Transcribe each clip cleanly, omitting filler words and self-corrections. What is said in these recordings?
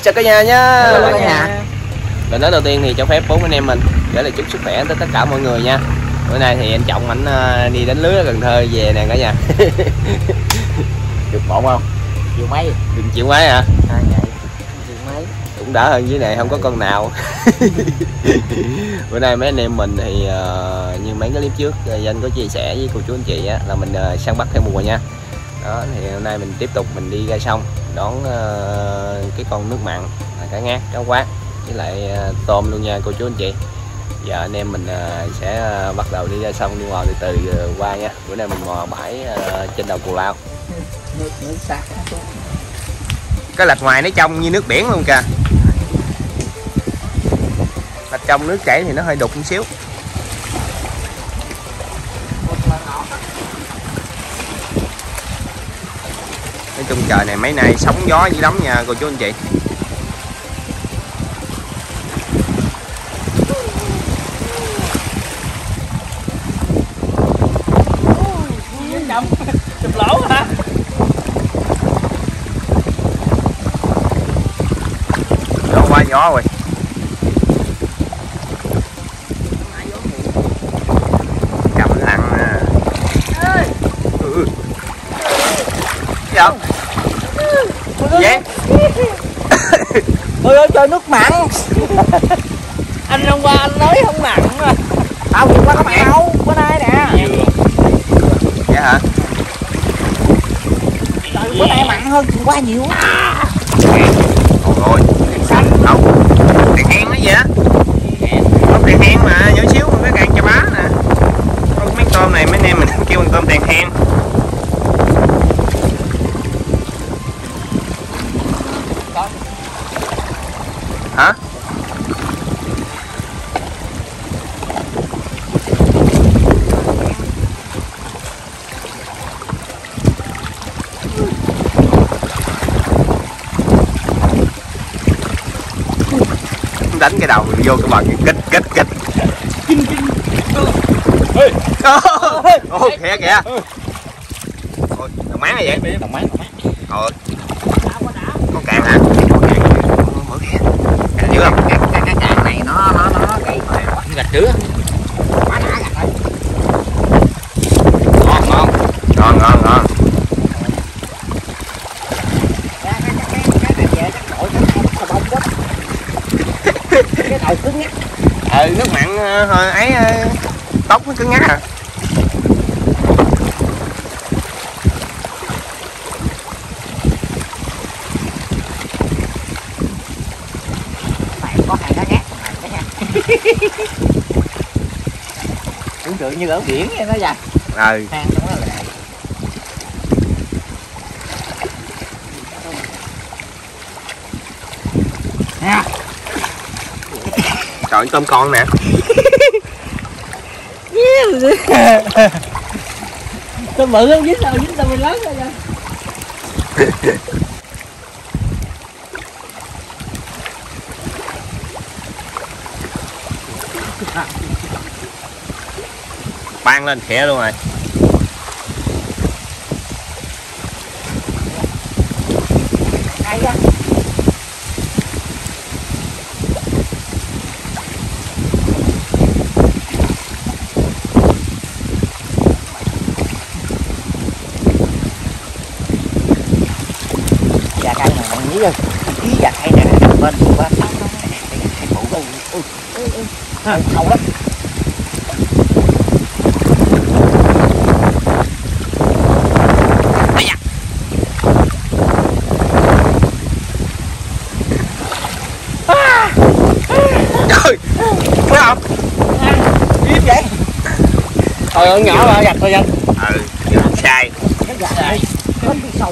chào cả nhà nha. Hello cả nhà. Lần nói đầu tiên thì cho phép bốn anh em mình gửi lời chúc sức khỏe tới tất cả mọi người nha. Bữa nay thì anh Trọng ảnh đi đánh lưới ở Cần Thơ về nè cả nhà. Được bộn không? Triệu mấy? Đừng chịu mấy hả? Triệu mấy? Cũng đỡ hơn dưới này không có con nào. Bữa nay mấy anh em mình thì như mấy cái clip trước anh có chia sẻ với cô chú anh chị á, là mình săn bắt theo mùa nha. Đó thì hôm nay mình tiếp tục mình đi ra sông đón cái con nước mặn là cá ngát, cá quát với lại tôm luôn nha cô chú anh chị. Giờ anh em mình sẽ bắt đầu đi ra sông, đi mò từ từ qua nha. Bữa nay mình mò bãi trên đầu Cù Lao. Nước sạch. Cái lạch ngoài nó trong như nước biển luôn kìa. Lạch trong nước chảy thì nó hơi đục một xíu. Nói chung trời này mấy nay sóng gió dữ lắm nha cô chú anh chị. Chụp lỗ hả? Gió qua gió rồi. Cầm lặn nè. Gì vậy? Ôi ơi chơi nước mặn. Anh hôm qua anh nói không mặn mà. Tao hôm qua có mặn đâu, bữa nay nè. Vậy hả? Trời, bữa nay mặn hơn quá nhiều. Ôi xanh đâu? Đèn hen nó gì á? Không đèn hen mà nhỏ xíu cái càng cho bá nè. Con mấy tôm này mấy anh em mình kêu con tôm đèn hen. Hả? Đánh cái đầu vô cái bờ kích kích. Ô kìa kìa. Ôi, đồng máng này vậy? Đồng máng. Ôi. Con càng hả? Con càng mở kìa. Càng dữ không? Cái càng này nó gãy gạch trước. Quá đã gạch thôi. Ngon. Cái này về chắc đổi cái bông quá. Cái đầu cứng nhắc. Nước mặn hồi ấy tóc nó cứng ngắt à. Có hàng cá ngát cả nha. Tưởng tượng như ở biển vậy đó vậy. Hang trong đó là nè. Trời tôm con nè. Tôm bự không dính đâu, dính tôm mình lớn rồi nha. Ban lên khẽ luôn rồi. Hay đó. Dạ cây này bạn nghĩ rồi. Ký dạ cây này bên qua sáu nó cây phủ luôn. Sâu lắm. Trời, thấy không? Điếp vậy? Thôi nhỏ mà gạch thôi anh. Sai. Cái sâu.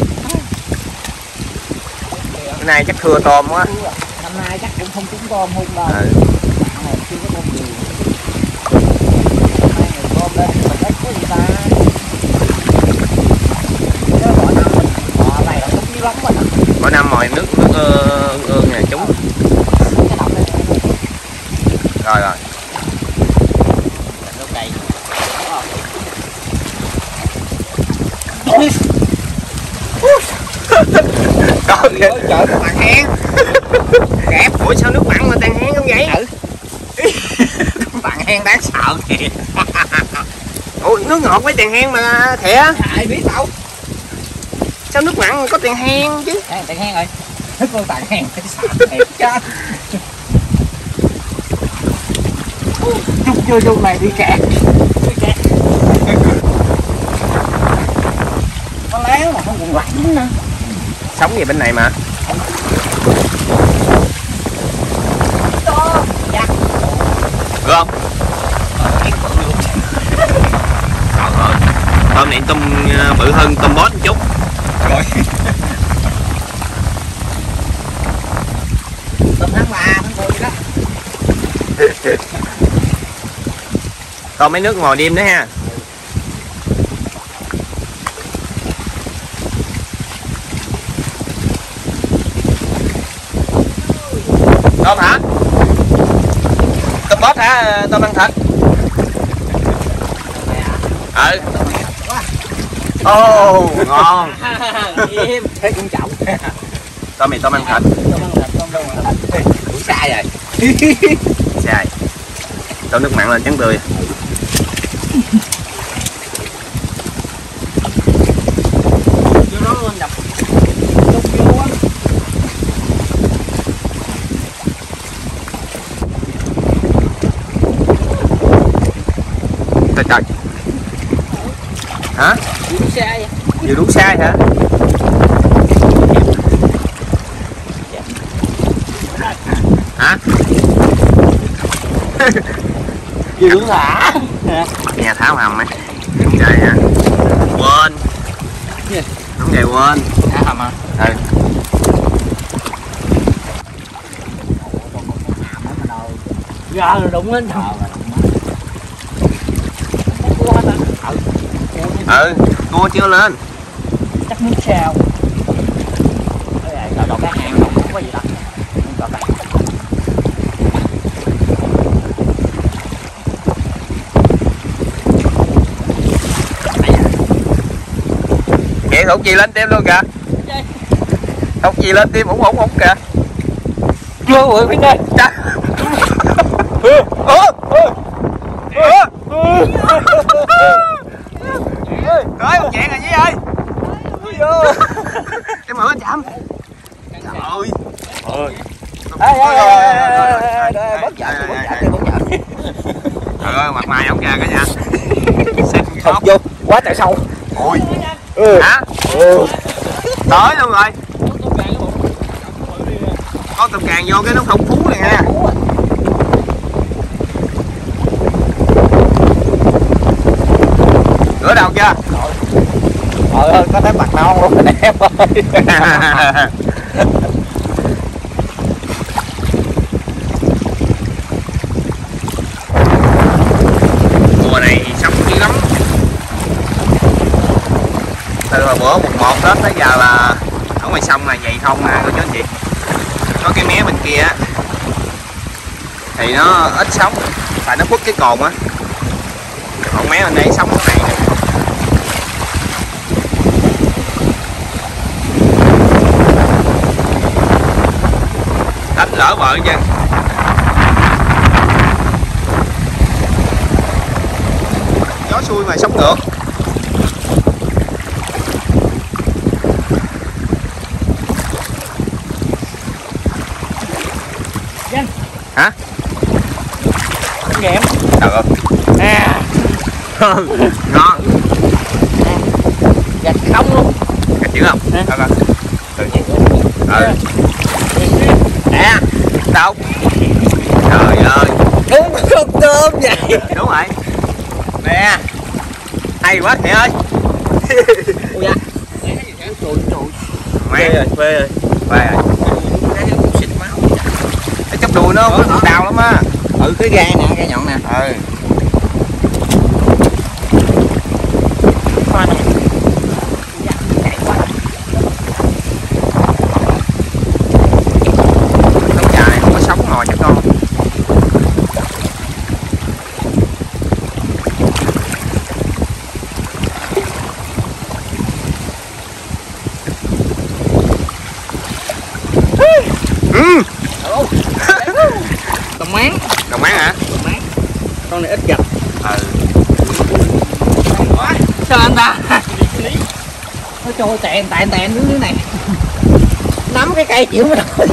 Cái này chắc thưa tôm quá. Năm nay chắc cũng không trúng tôm hung đâu. Này chưa có tôm nhiều. Hai người tôm lên mà thấy có gì ta. Cái mỗi năm mình họ này là cũng dữ lắm rồi. Mỗi năm mồi nước ương nè chúng. Cái đập này. Rồi. Nước đầy. Có kìa. Trời các bạn hen. Kẹp. Ủa sao nước mặn mà tan hen không vậy? Các bạn hen đáng sợ kìa. Ủa nước ngọt với tàn hen mà khẽ. Ai biết đâu. Sao nước mặn có tàn hen chứ? Tàn hen rồi. Thức con tàn hen thấy sợ thiệt chết. Chút vô này đi kẹt. Có léo mà không còn lạnh nữa. Sống gì bên này mà. Dạ. Được không? Tôm này tôm bự hơn tôm bót một chút. Rồi. Tôm tháng 3, tháng 4 đó. Còn mấy nước ngồi đêm nữa ha. Tôm hả? Tôm bót hả? Tôm ăn thịt. Ừ. Ồ, ngon. Im, thấy cũng trọng. Tôm này tôm ăn thịt. Tôm cũng sai rồi. Sai. Cho nước mặn lên trắng tươi. Vô đó lên đập. Vô á. Trời trời. Hả? Vừa đúng sai vậy. Vừa đúng sai hả? Hả? Vừa đúng thả. Nghe tháo hầm ấy. Đúng vậy hả? Quên. Đúng vậy quên. Thả hầm hả? Ừ. Giờ rồi đụng lên thầu. Ừ, cua chưa lên. Chắc nước sao. Cái đồ cá hàng không có gì đâu. Không có cái. Kìa Thục Chi lên tim luôn kìa. Thục Chi lên tim ủng kìa. Chưa rồi Vinh ơi. Tới một chuyện rồi Nhi ơi. Em mở chậm. Trời ơi. Bớt giận. Trời ơi mặt mày ổng kìa cả nhà. Xem Thọc vô quá trời sâu. Ôi. Hả? Tới luôn rồi. Có tôm càng vô cái nó không phú này nha. Rửa đầu chưa? Trời ơi có thấy mặt non luôn anh em ơi. Mùa này sống dữ lắm. Từ hồi bữa 11 Tết tới giờ là ở ngoài sông là vậy không à cô chú anh chị. Có cái mé bên kia á thì nó ít sống, tại nó khuất cái cồn á. Còn mé bên đây sống cái này nè. Đánh lỡ vợ chứ. Gió xuôi mà sống ngược. Hả? Nghẹm. Trời ơi. Ngon. Gạch không luôn. Gạch dữ không? Thôi coi. Tự nhiên. Nè. Đâu? Trời ơi. Con tôm vậy. Đúng rồi. Nè. Hay quá mẹ ơi. Ui da. Mẹ rồi, phê rồi. Phê rồi. Cái chốc đùi nó đau lắm á. Ừ cái gai nè, gai nhọn nè. Ừ. Khoan nè. Sống già này không có sống ngồi cho con. Đồng máng. Đồng máng hả? Đồng máng. Con này ít gặp. Sao anh ta? Nó trôi tèn dưới này. Nắm cái cây chịu mới nổi.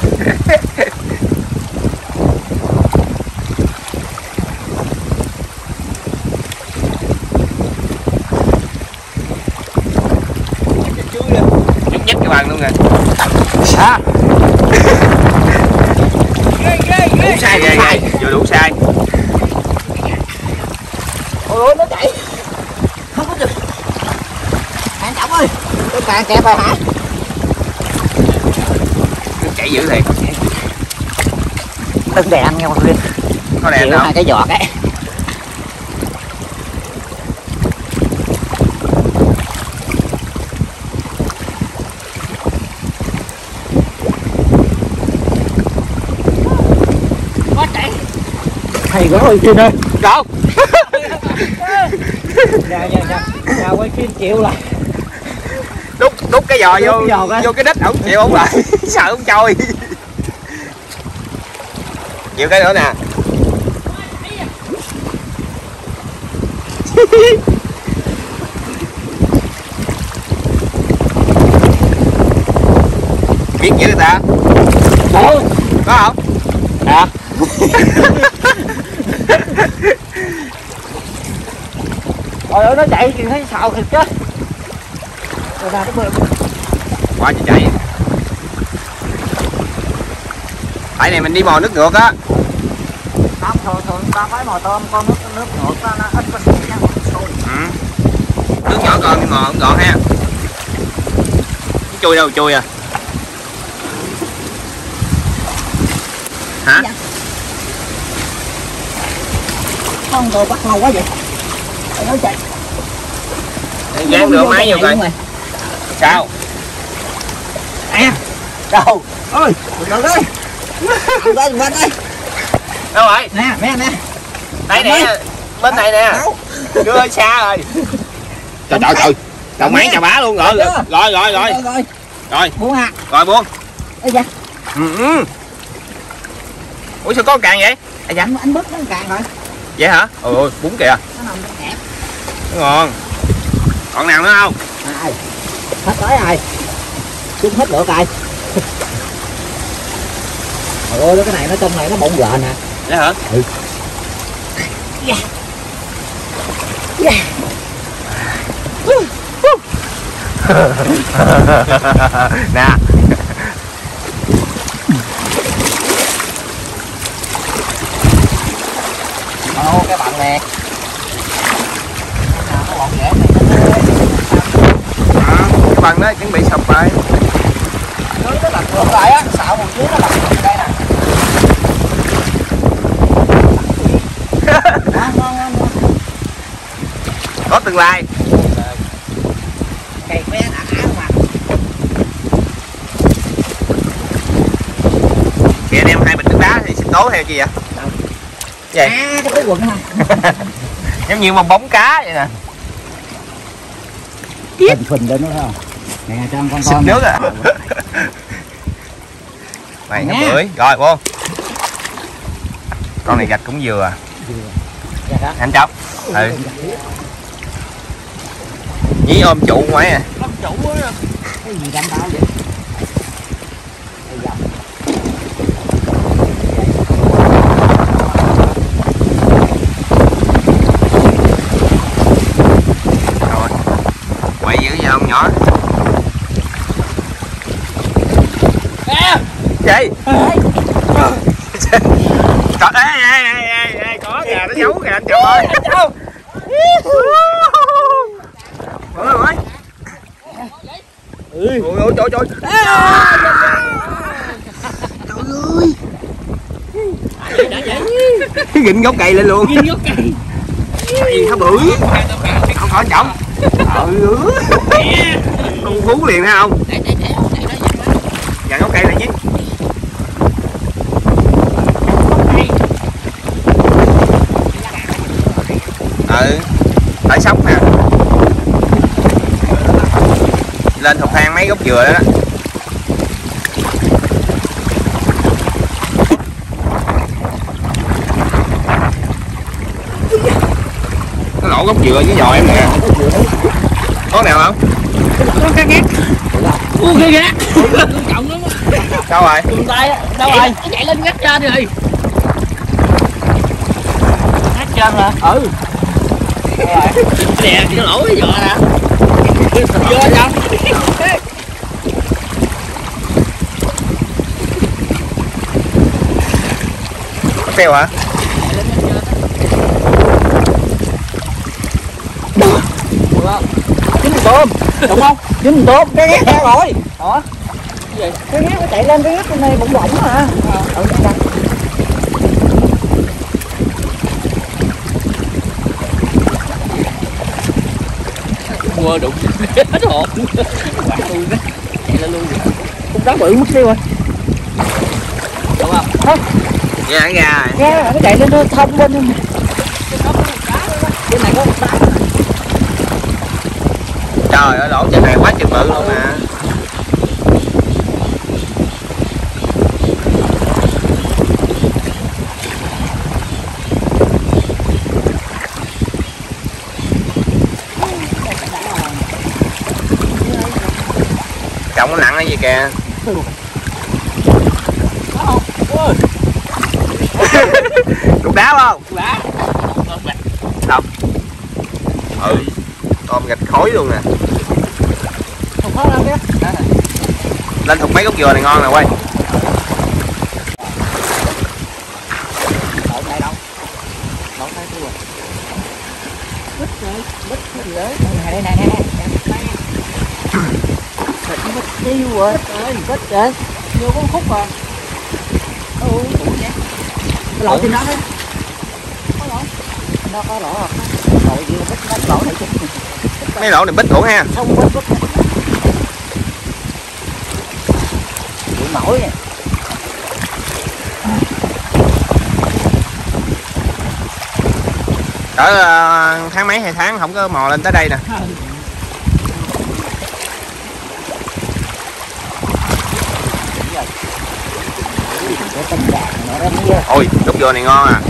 Nhúc nhích cái bàn luôn nè. Sao? Đủ sai ghê, vừa đủ sai. Ôi nó chạy. Không có được. Anh Trọng ơi, cái càng kẹp rồi hả? Nó chạy dữ thiệt. Đừng đè anh nghe con Duyên. Có đèn Chịu không? hai cái giọt ấy. Có chạy. Thầy quá ơi Duyên ơi. Đâu? Dạ quay phim chịu lại. Đút cái giò Đút vô cái đít ổng chịu ổng lại. Sợ ổng trôi. Chịu cái nữa nè. Biết dữ người ta. Ủa? Có không? À. Trời ơi nó chạy thì thấy sợ thiệt chứ. Rồi ra nó bơi. Quá chị chạy. Tại này mình đi mò nước ngược á. Không, thường ta phải mò tôm, con nước ngược nó ít có sôi nha. Nước nhỏ con nhưng mò không gọn ha. Chui đâu chui à? Hả? Dạ. Con rồi bắt lâu quá vậy. Nó chạy. Dán được máy vô coi. Sao? À. Đâu? Ôi, đừng ơi. Đừng ơi, bên đây. Đâu rồi? Nè, nè. Đây nè, bên này nè. Đưa xa rồi. Trời trời trời. Đầu máy chà bá luôn rồi. Rồi. Buông à. Rồi buông. Ê da. Ủa sao có càng vậy? À dạ anh bớt nó càng rồi. Vậy hả? Ôi bún kìa. Nó nằm trong kẹp. Ngon. Còn nào nữa không? Rồi. Hết tới rồi. Chúng hết lửa rồi. Ôi cái này nó trong này nó bụng gợn nè. Vậy hả? Ừ. Yeah. Yeah. Nè. Ô cái bạn nè. Nó bọn dễ này. Cái bằng đó chuẩn bị sập rồi. Dưới nó lật ngược lại á, xạo một dưới nó lật ngược đây nè. Ngon. Có tương lai. Cây bé đã mà. Kìa đem 2 bịch nước đá thì sinh tố theo chi vậy? Vậy? À cái túi quần hả? Giống như bong bóng cá vậy nè. Phình lên nó thấy không? Nè cho con Xịt nước à. Mày nó bưởi. Rồi vô. Con này gạch cũng vừa. Anh Trọng. Ừ. Nhí ôm trụ ngoài à. Ôm trụ á. Cái gì đâm tao vậy? Rồi. Quậy dữ vậy ông nhỏ. Gì? Trời ơi, có kìa, nó giấu kìa anh Trọng ơi. Ôi ơi. Ôi trời. Trời ơi. Gịnh gốc cây lên luôn. Ghinh gốc cây. Gì hả bưởi? Không phải Trọng. Con Phú liền ha không? Dàn gốc cây này chứ. Ừ, tại sóc nè. Lên thục thang mấy gốc dừa đó. lỗ gốc dừa với giò em nè. Có nào không? Có cá ngát. Cá ngát. Trọng lắm á. Đâu rồi? Dùng tay á. Đâu rồi? Chạy lên ngắt trên đi. Ngắt trên hả? Ừ. Nè, cái lỗ cái giò nè. Giò sao? Phèo hả? Chín tôm, đúng không? Chín tôm, cái ngát ra rồi. Đó. Cái gì? Cái ngát nó chạy lên, cái ngát bên này bỗng bỗng mà. Quơ đụng hết hồn. Quạt luôn đó. Chạy lên luôn. Con đá bự mất tiêu rồi. Đúng không? Hả? Dạ ra rồi. Ra nó chạy lên nó thông bên luôn. Cái này có một đá. Trời ơi, lỗ trên này quá chừng bự luôn nè. Trọng nó nặng cái gì kìa. Cục đá không? Đá. Đâu? Ừ. Tôm gạch khối luôn nè. Không khó đâu kìa. Lên thục mấy gốc dừa này ngon nè quay. Đậu đây đâu? Đậu đây tôi rồi. Bít rồi, bít gì đấy. Đây này. Bít tiêu rồi. Bít rồi. Vô có khúc à. Đủ vậy. Cái lỗ trên đó đấy. Có lỗ. Nó có lỗ à. Lỗ gì là bít lỗ này chứ. Mấy lỗ này bít ổn ha. Không bít. Đủ nổi nè. Cỡ tháng mấy 2 tháng không có mò lên tới đây nè. Ôi, gốc dừa này ngon à.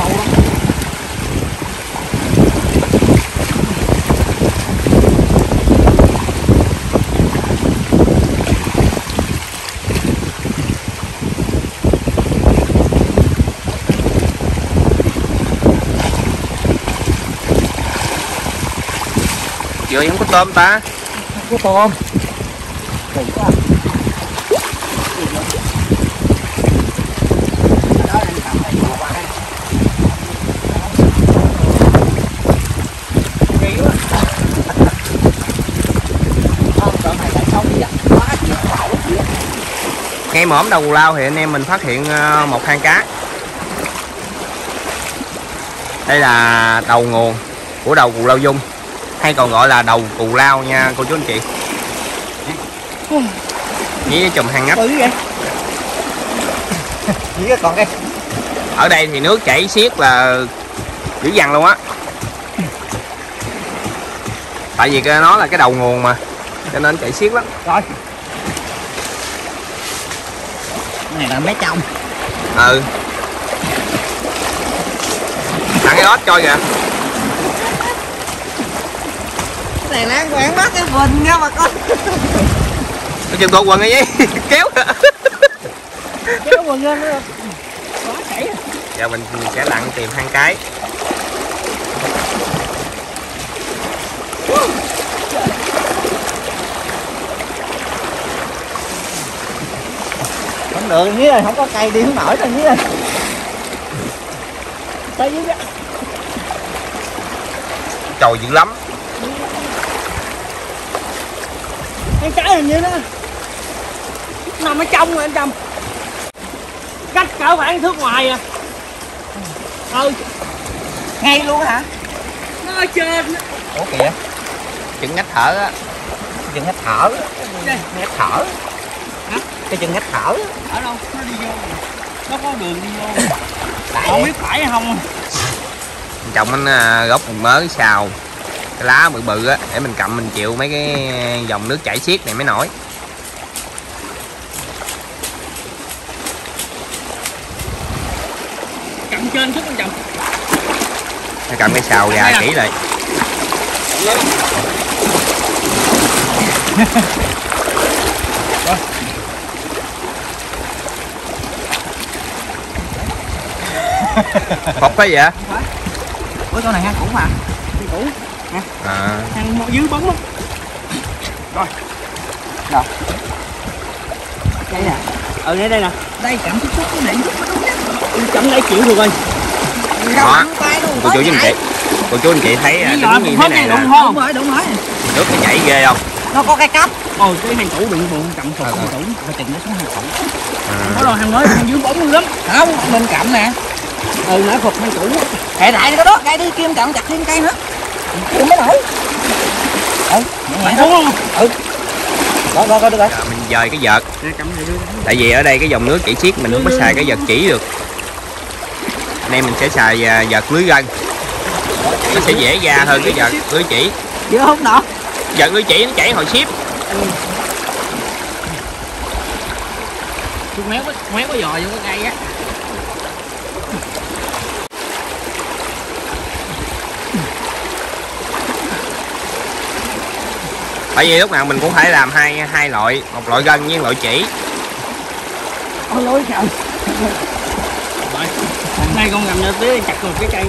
Dừa không có tôm ta. Có tôm. Ngay mõm đầu Cù Lao thì anh em mình phát hiện một hang cá. Đây là đầu nguồn của đầu Cù Lao Dung, hay còn gọi là đầu Cù Lao nha cô chú anh chị. Với chùm hang ngách. Còn đây. Ở đây thì nước chảy xiết là dữ dằn luôn á. Tại vì nó là cái đầu nguồn mà, cho nên chảy xiết lắm. Rồi. Cái này là mấy trong. Ừ. Thằng cái ớt coi kìa. Cái này là quán bắt cái bình nha bà con. Nó chừng cột quần cái gì kéo. Kéo quần lên nữa. Quá chảy. Giờ mình sẽ lặn tìm hang cái. Không được như là không có cây đi không nổi rồi như là. Tới dưới đó. Trời dữ lắm. Cái trái hình như nó nằm ở trong rồi anh Trâm. Cách cỡ khoảng thước ngoài à. Ừ. Ngay luôn hả? Nó ở trên á. Ủa kìa. Chừng ngách thở á. Chừng ngách thở. Ngách thở. Hả? Cái chừng ngách thở. Ở đâu? Nó đi vô. Nó có đường đi vô. Không biết phải hay không. Trồng anh gốc một mớ xào. Cái lá bự bự á, để mình cầm mình chịu mấy cái dòng nước chảy xiết này mới nổi. Cầm trên chút anh chồng. Phải cầm cái xào gà kỹ lại. Phọc cái gì vậy? Ủa con này hang cũ mà. Hang cũ. Nè. À. Hang dưới bóng á. Rồi. Đâu? Đây nè. Đây nè. Đây chậm chút cái này. Chậm đây chịu được rồi. Đó. Cô chú anh chị. Cô chú anh chị thấy đứng như thế này là đúng rồi. nước nó chảy ghê không? Nó có cái cấp. Ôi cái hang cũ bị buồn chậm sụt hang cũ, phải tìm nó xuống hang cũ. Có rồi hang mới hang dưới bóng lắm. Không, lên cặm nè. Nãy phục hang cũ. Kệ đại cái đó, cây đi kim chậm chặt thêm cây nữa. Kim mới nổi. Đúng không? Rồi được rồi. Mình dời cái vợt. Tại vì ở đây cái dòng nước chảy xiết mình không có xài cái vợt chỉ được. Nên mình sẽ xài vợt lưới gân. Nó sẽ dễ ra hơn cái vợt lưới chỉ. Chưa không nọ. Vợt lưới chỉ nó chảy hồi ship. Méo cái giò vô cái cây á. Bởi vì lúc nào mình cũng phải làm hai loại, một loại gân với loại chỉ. Ôi lối trời. Hôm nay con ngầm ra tới chặt một cái cây.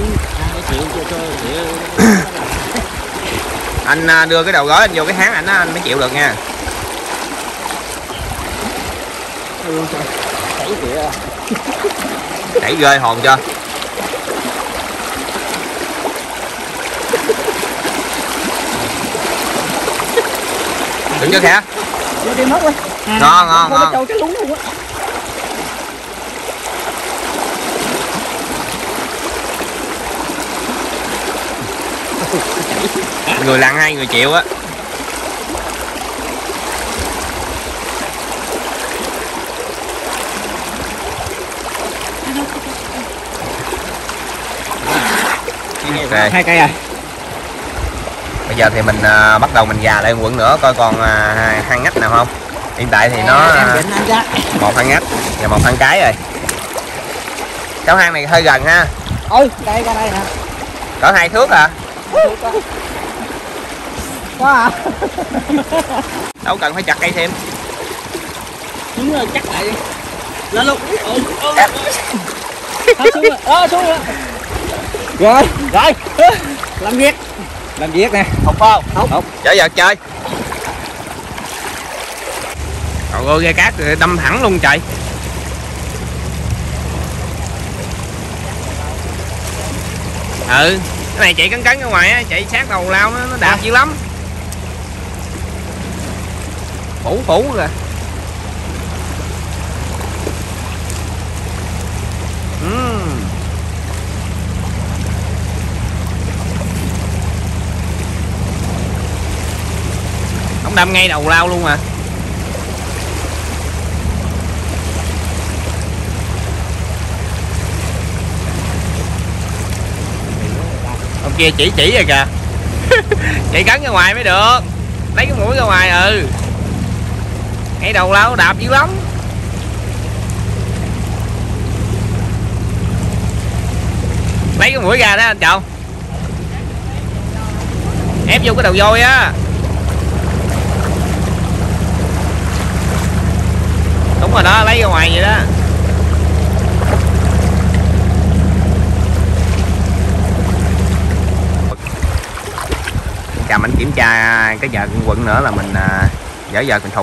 Anh đưa cái đầu gối anh vô cái háng anh mới chịu được nha. Đẩy rơi hồn cho. Đừng cho khẽ. Ngon. Cái lúng luôn á. Người lặn hai người chịu á. Okay. 2 cây rồi. Bây giờ thì mình bắt đầu mình gà lại quận nữa coi còn hang ngách nào không. Hiện tại thì nó một hang ngách và một hang cái rồi. Cái hang này hơi gần ha. Ôi đây ra đây nè. Cỡ 2 thước à? Quá à. Đâu cần phải chặt cây thêm. Đúng rồi, chắc lại đi. Lên luôn. Xuống rồi. Rồi. Làm việc nè. Không không? Không. Chở vợt chơi. Trời ơi, ghe cát đâm thẳng luôn trời. Ừ, cái này chạy cấn ra ngoài á, chạy sát đầu lao nó đạp dữ lắm. Phủ rồi. Ông đâm ngay đầu lao luôn mà. Ông kia chỉ rồi kìa. Chạy cắn ra ngoài mới được. Lấy cái mũi ra ngoài. Ngay đầu lao đạp dữ lắm. Lấy cái mũi ra đó anh Trọng. Ép vô cái đầu voi á. Đúng rồi đó, lấy ra ngoài vậy đó. Cầm anh kiểm tra cái vợt quận nữa là mình dở vợt mình thục.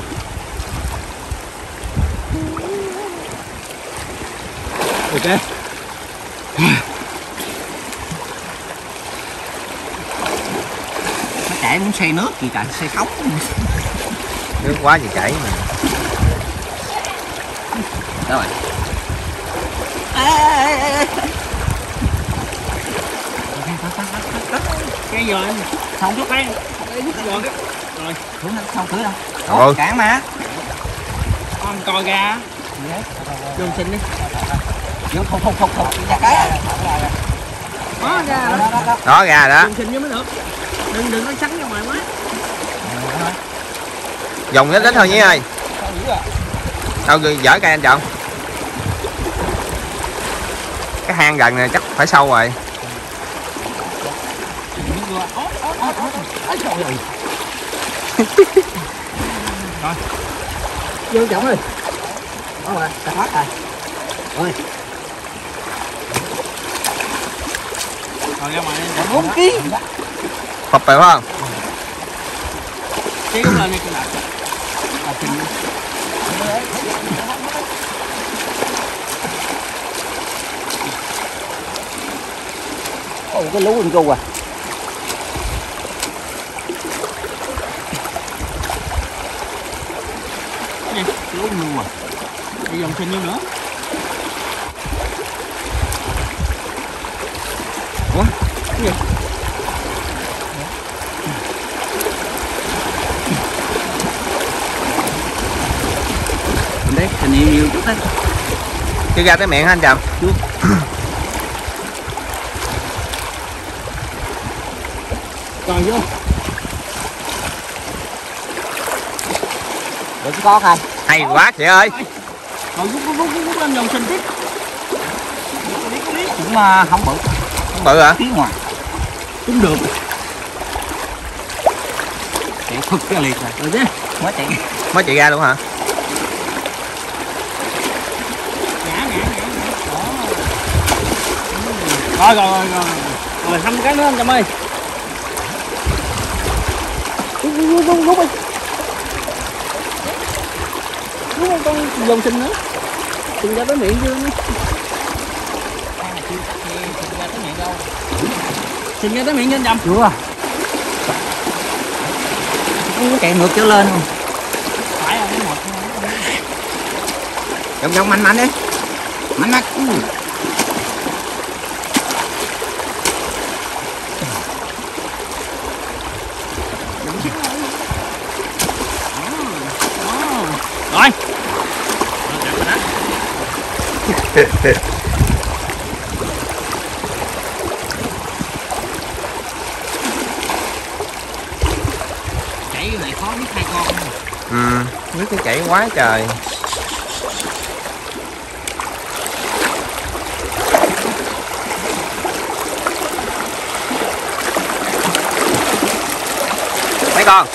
Ok. Nó chạy muốn xây nước gì trời, xây khóc. Nước quá thì chảy mà. Đâu rồi. Cái giò em không chút cái. Rồi. Xuống không cửa đâu. Ủa, cản mà. Con coi ra. Đường xin đi. Không. Ra cái. Đó ra. Đó ra đó. Đường xin với mới được. Đừng có sánh ra ngoài quá. Dòng ít thôi nhé ơi. Đâu dở cây anh Trọng. Cái hang gần này chắc phải sâu rồi. Rồi vô chồng ơi. Đó rồi, ta thoát rồi. Ôi. Rồi ra ngoài đi. 4 kg. Phập phải không? Kéo lên đi cái lại. Ôi cái lú anh cu à. Cái gì? Lú anh à. Đi dòng sinh nhiêu nữa. Ủa? Cái gì? Đấy, hình như nhiều chút đấy. Chưa ra tới miệng hả anh Trầm? Chưa. Rồi vô. Được cái con này. Hay quá chị ơi. Rồi rút lên dòng sinh tiếp. Cũng mà không bự. Không bự hả? Phía ngoài. Cũng được. Chạy phức cái liệt rồi. Rồi chứ. Mới chạy ra luôn hả? Rồi 5 cái nữa anh Trâm ơi. Rút đi. Rút một con dòng sinh nữa. Sinh ra tới miệng chưa? Sinh ra tới miệng chưa anh Trâm? Chưa. Không có chạy ngược trở lên không? Phải rồi, cái một. Giống mạnh đi. Mạnh. Rồi. Chạy cái này khó biết 2 con. Nước nó chảy quá trời. Mấy con?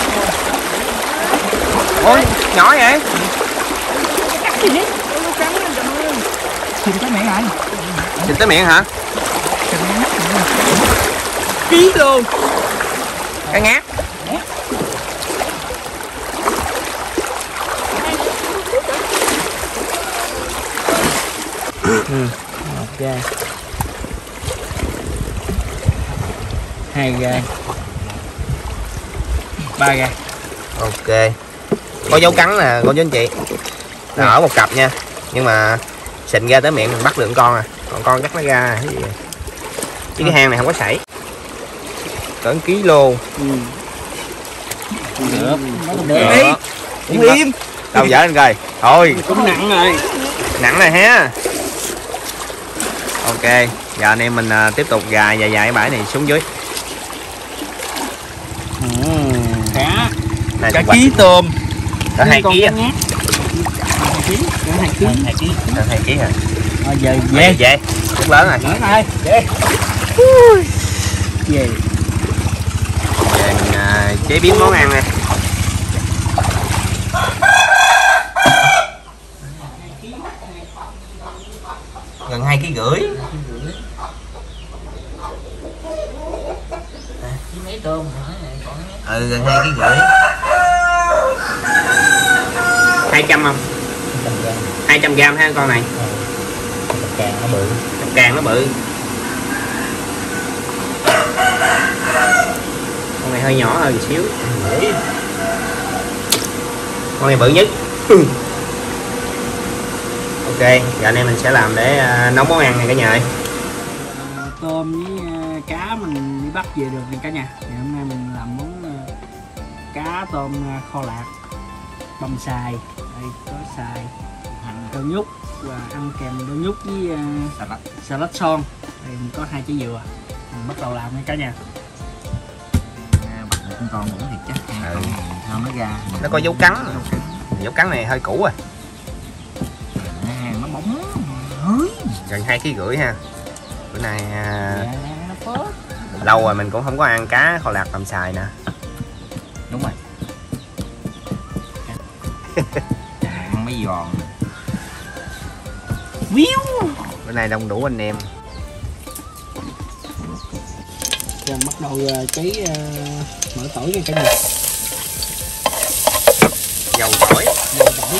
Ôi, nhỏ vậy? Cắt gì hết? Xịn tới miệng rồi. Xịn tới miệng hả? Ký luôn. Cái ngát. Ok. 2 gai. 3 gai. Ok. Có dấu cắn nè cô chú anh chị. Nó ở một cặp nha. Nhưng mà xịn ra tới miệng mình bắt được con à. Còn con chắc nó ra cái gì vậy? Chứ cái hang này không có sảy. Cỡ ký lô. Được. Được. Cũng im. Đâu dở anh coi. Thôi. Cũng nặng rồi. Nặng này ha. Ok. Giờ anh em mình tiếp tục gà dài cái bãi này xuống dưới. Cá. Này Cá ký tôm. Cỡ 2 kg à? 2 kg hả? Rồi giờ Về. Rất lớn rồi. Lớn rồi. Về. Về. Về mình chế biến món ăn nè. Gần 2,5 kg. Mấy tôm hả? Gần 2,5 kg. 200 không? 200 gram ha con này. Càng nó bự. Càng nó bự. Con này hơi nhỏ hơn một xíu. Con này bự nhất. Ok, giờ anh em mình sẽ làm để nấu món ăn này cả nhà ơi. Tôm với cá mình đi bắt về được thì cả nhà. Thì hôm nay mình làm món cá tôm kho lạc băm xài. Đây có xài, hành, rau nhút và ăn kèm rau nhút với salad son. Đây mình có 2 trái dừa. Mình bắt đầu làm nha cả nhà. Bắt được con còn nữa thì chắc không nó ra. Nó có dấu cắn. Dấu cắn này hơi cũ rồi. Nó bóng hơi gần 2,5 kg ha. Bữa nay nó phớt. Lâu rồi mình cũng không có ăn cá kho lạc làm xài nè. Đúng rồi. Ăn mấy giòn. Bữa nay đông đủ anh em. Giờ bắt đầu cháy mỡ tỏi cho cả nhà. Dầu tỏi. Dầu tỏi.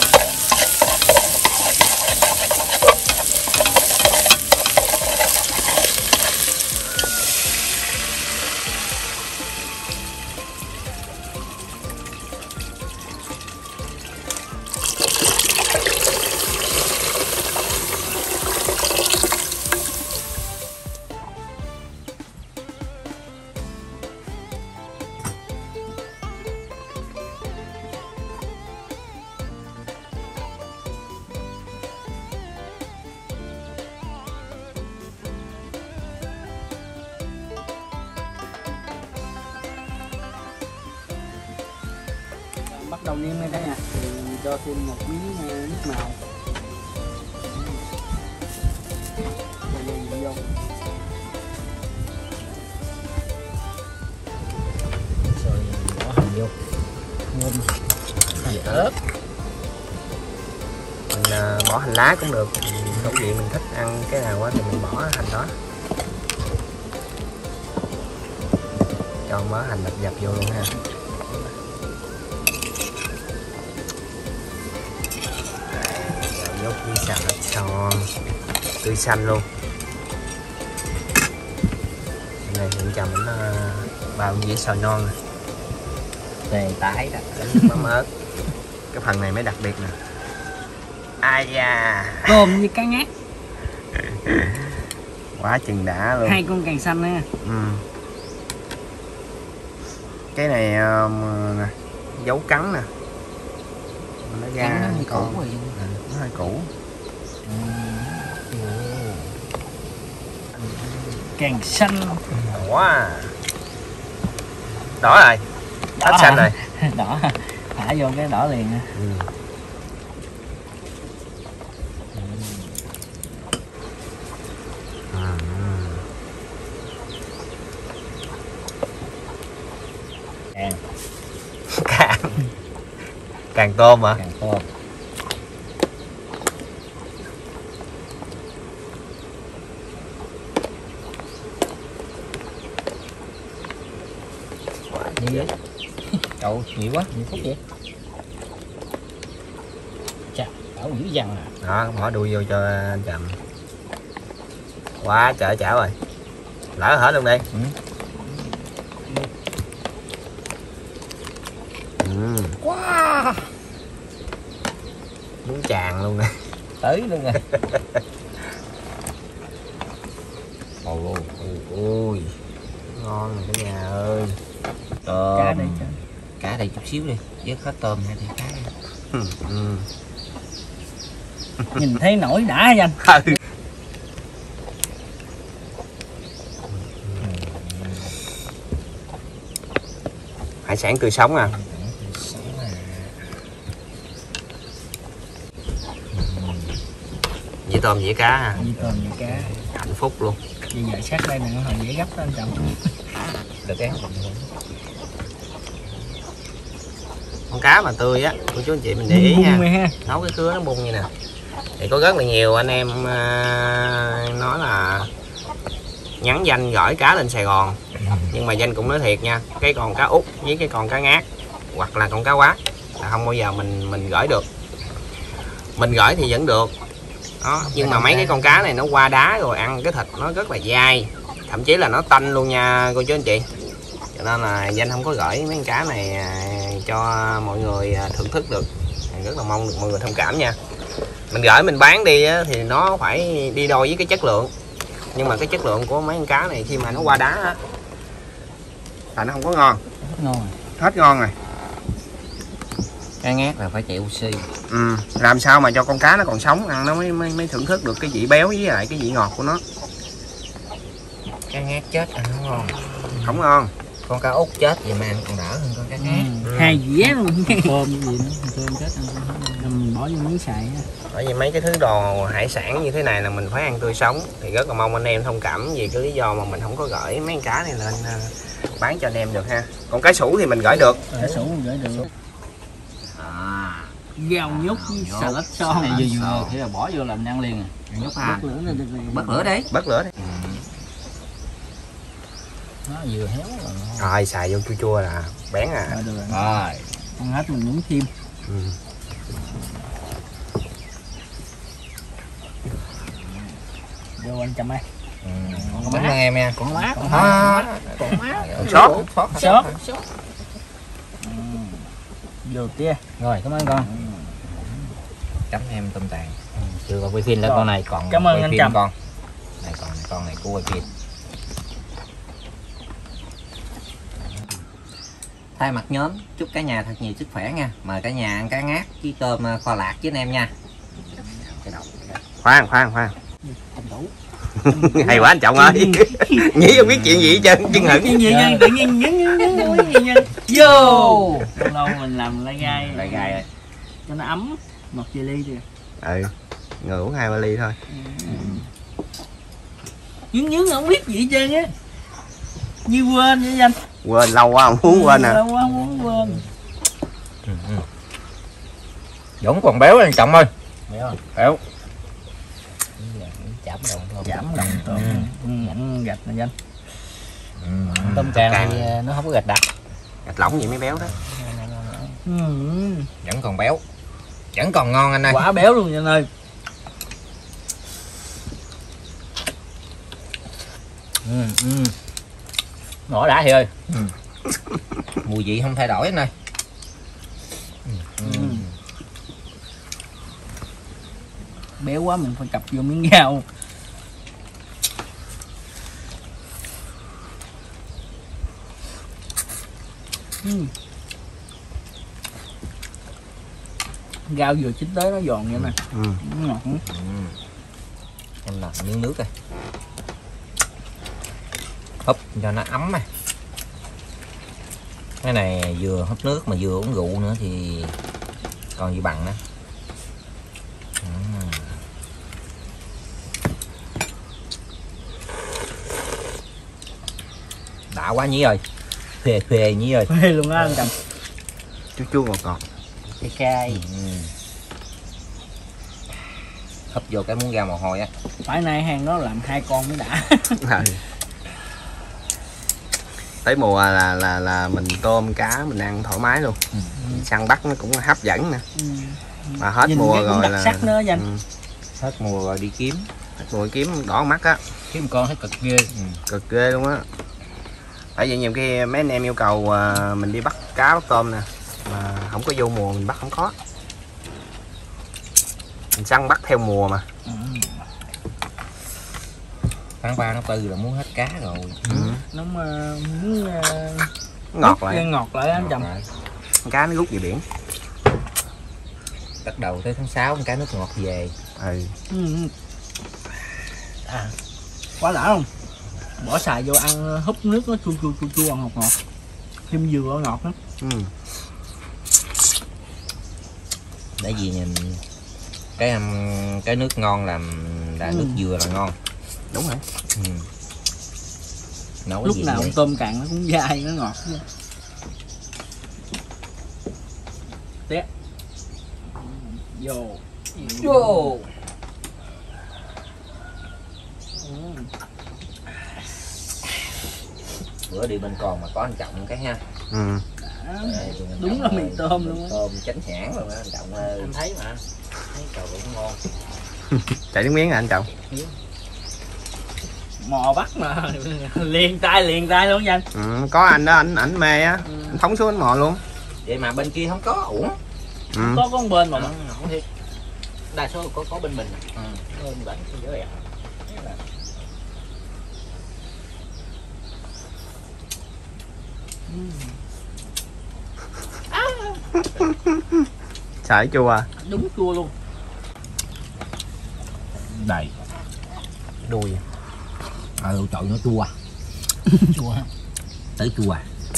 Bắt đầu nêm đây cả nhà, thì cho thêm một miếng nước màu. Vô. Rồi bỏ hành vô. Ngon. Hành ớt. Mình bỏ hành lá cũng được, không gì mình thích ăn cái nào quá thì mình bỏ hành đó. Cho mớ hành đập dập vô luôn ha. Nhốt với xà lách tròn tươi xanh luôn. Này hiện chồng nó bao dĩa xào non nè, Về tái đó. mắm ớt. Cái phần này mới đặc biệt nè. Ai da, Tôm với cá ngát. quá chừng đã luôn. 2 con càng xanh nha. Cái này nè, dấu cắn nè, nó ra Cắn nó hơi còn cũ rồi. nó hơi cũ. Càng xanh. Quá đỏ rồi, hết xanh rồi. Đỏ, thả vô cái đỏ liền. Càng tôm hả? Càng tôm. Như vậy. Cậu nhiều quá, nhiều phút vậy. Chà, đảo dữ dằn à. Đó, bỏ đuôi vô cho anh Trầm. Quá trời chảo rồi. Lỡ hết luôn đi. Wow. Muốn tràn luôn nè. Tới luôn rồi. Ôi Ôi, ngon rồi cả nhà ơi. Cá đây cho. Cá đây chút xíu đi, với hết tôm hay thì cá. Nhìn thấy nổi đã danh. Hải sản tươi sống à. Dĩa tôm dĩa cá à. Như tôm như cá. Hạnh phúc luôn. Bây giờ sát đây nè, hồi dễ gấp đó anh chồng. Được cái. Con cá mà tươi á, cô chú anh chị mình để ý nha. Nấu cái cứa nó bung như nè. Thì có rất là nhiều anh em nói là nhắn danh gửi cá lên Sài Gòn, nhưng mà danh cũng nói thiệt nha, cái con cá út với cái con cá ngát hoặc là con cá quát là không bao giờ mình gửi được. Mình gửi thì vẫn được đó, nhưng mà mấy cái con cá này nó qua đá rồi, ăn cái thịt nó rất là dai, thậm chí là nó tanh luôn nha cô chú anh chị. Cho nên là danh không có gửi mấy con cá này cho mọi người thưởng thức được. Rất là mong được mọi người thông cảm nha. Mình gửi mình bán đi thì nó phải đi đôi với cái chất lượng, nhưng mà cái chất lượng của mấy con cá này khi mà nó qua đá á là nó không có ngon. Ngon. Hết ngon rồi. Cá ngát là phải chạy oxy. Làm sao mà cho con cá nó còn sống ăn nó mới thưởng thức được cái vị béo với lại cái vị ngọt của nó. Cá ngát chết ăn không ngon. Không ngon. con cá út chết vậy mà ăn còn đỡ hơn con cá khác. Hai dĩa luôn. Tôm gì nữa, tôm chết ăn mình bỏ vô miếng xài á. Bởi vì mấy cái thứ đồ hải sản như thế này là mình phải ăn tươi sống, thì rất là mong anh em thông cảm vì cái lý do mà mình không có gửi mấy con cá này lên bán cho anh em được ha. Còn cá sủ thì mình gửi được. Cá sủ gửi được. Rau nhút với xà lách son. Này vừa thì là bỏ vô làm ăn liền. Nhúc à. Bớt lửa này được này. Bớt lửa đi. Bớt lửa đi. Nó vừa héo rồi. Rồi xài vô chua chua là bén à. Rồi được rồi. Rồi. Ăn hết mình nhúng thêm. Vô anh Trâm ơi. Cảm ơn em nha. Còn mát. Còn mát. Sót. Sót. Vô tia. Rồi, cảm ơn con. Chấm em tôm tàn. Chưa có quay phim là con này còn. Cảm ơn anh Trâm. Con. Này con này của quay phim. Thay mặt nhóm chúc cả nhà thật nhiều sức khỏe nha. Mời cả nhà ăn cá ngát với tôm kho lạc với anh em nha. Khoan. Hay quá anh Trọng ơi. Nghĩ không biết chuyện gì hết trơn, chân hững. Chuyện gì nha, tự nhiên nhấn vô. Lâu mình làm lai gai rồi. cho nó ấm. Một chì ly kìa. Ừ. Người uống 2-3 ly thôi. Nhấn không biết gì hết trơn á. Như quên vậy anh. Quên lâu quá không muốn quên nè. Lâu quá muốn quên. Dũng còn béo anh Trọng ơi. Béo. Chẩm đồng tôm. Nhận gạch này anh. Tôm càng thì nó không có gạch đặc. Gạch lỏng vậy mới béo đó. Vẫn còn béo. Vẫn còn ngon anh ơi. Quả béo luôn anh ơi. Ngỏ đã thì ơi. Mùi vị không thay đổi anh ơi. Béo quá mình phải cặp vô miếng rau. Rau vừa chín tới nó giòn vậy nè. Nó ngọt. Em làm miếng nước rồi. Húp cho nó ấm này. Cái này vừa húp nước mà vừa uống rượu nữa thì còn gì bằng nữa. Đã quá Nhí ơi. Phê Nhí ơi. Phê luôn á anh Trâm. Chua ngọt. Cái cay. Húp vô cái muốn ra mồ hôi á. Phải nay hàng đó làm 2 con mới đã. Tới mùa là mình tôm cá mình ăn thoải mái luôn. Săn bắt nó cũng hấp dẫn nè. Mà hết nhìn mùa rồi đặc là sắc nữa anh. Hết mùa rồi đi kiếm. Hết mùa kiếm đỏ mắt á. Kiếm con thấy cực ghê. Cực ghê luôn á. Tại vì nhiều khi mấy anh em yêu cầu mình đi bắt cá bắt tôm nè, mà không có vô mùa mình bắt không có. Mình săn bắt theo mùa mà. Tháng 3 tháng 4 là muốn hết cá rồi. Nó mà muốn Ngọt lại. Ngọt lại anh Trâm. Cá nó rút về biển. Bắt đầu tới tháng 6 cá nước ngọt về. Quá đã không? Bỏ xài vô ăn húp nước nó chua ngọt. Thêm dừa ngọt lắm. Để vì nhìn cái nước ngon làm nước dừa là ngon. Đúng rồi. Nấu Lúc gì nào vậy? tôm càng nó cũng dai nó ngọt. Té. Vô. Bữa đi bên còn mà có anh Trọng cái ha. Đúng là mì tôm luôn á. Tôm chánh hãng luôn á anh Trọng ơi. Anh thấy mà. Thấy trời cũng ngon. Chạy nước miếng à anh Trọng? Mò bắt mà liền tay luôn anh. Có anh đó ảnh mê á. Anh phóng xuống anh mò luôn. Vậy mà bên kia không có uổng. Có con bên mà Không thiệt. Đa số có bên mình. Bên bạn dễ dàng. Sợ chua à? Đúng chua luôn. Đầy. Đùi. Trời nó chua. Chua ha. Tới chua.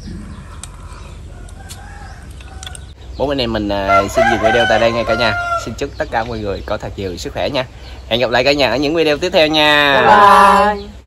Bốn anh em mình xin dừng video tại đây nha cả nhà. Xin chúc tất cả mọi người có thật nhiều sức khỏe nha. Hẹn gặp lại cả nhà ở những video tiếp theo nha. Bye bye.